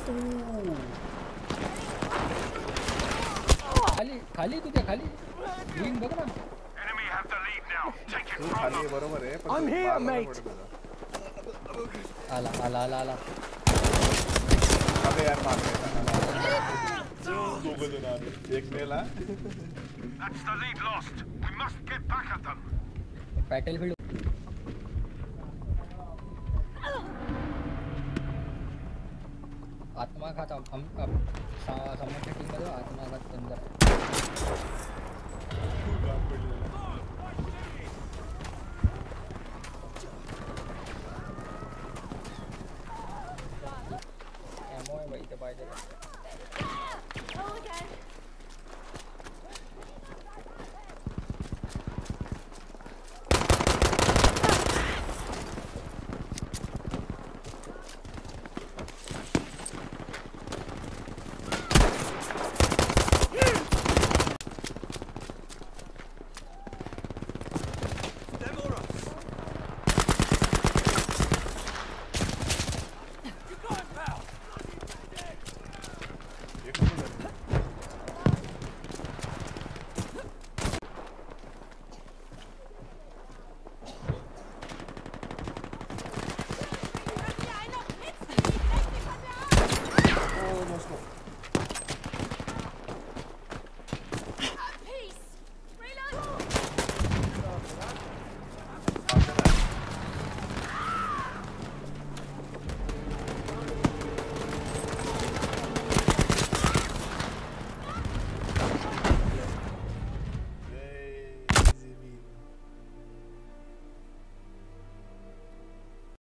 खाली खाली तुझ्या खाली ग्रीन बघ ना. तू खाली बरोबर आहे पण आला आला आला आला. अबे यार मारते दोघं जण आले एक मेला. That's the lead lost. We must get back at them. Battlefield आत्माघात समोरच्या टीम मध्ये आत्माघात बंद आहे. एमओ आहे भाई इथे पाहिजे.